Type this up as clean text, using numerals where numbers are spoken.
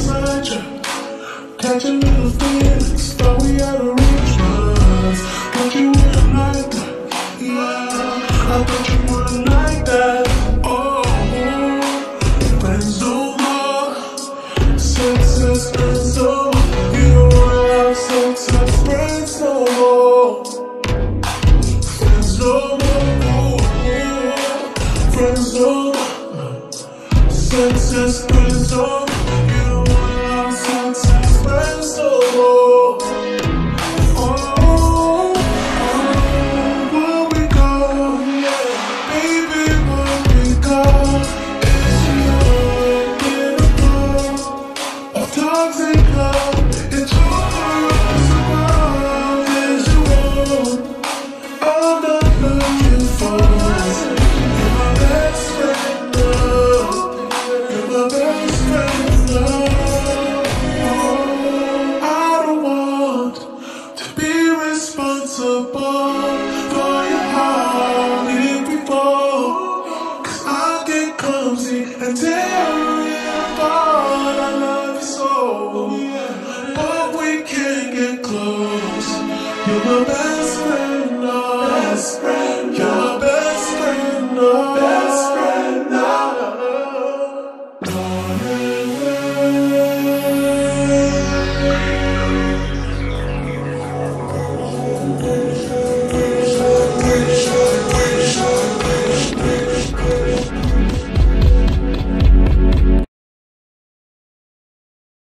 beside you, catching little feelings, thought we had arrangements, but you wouldn't like that. Yeah, I thought you wouldn't like that. Oh, friends no more, sex is friends no more. You don't wanna have sex as friends no more. Friends no more, friends no more. Sex is friends no more. You don't wanna have sex as friends no more. Toxic love, it's all around as you want. I'm not looking for us. You're my best friend, love. You're my best friend, love. Oh, I don't want to be responsible for your heart if you fall, 'cause I get clumsy and tear it apart. I love you so, but we can't get close. You're my best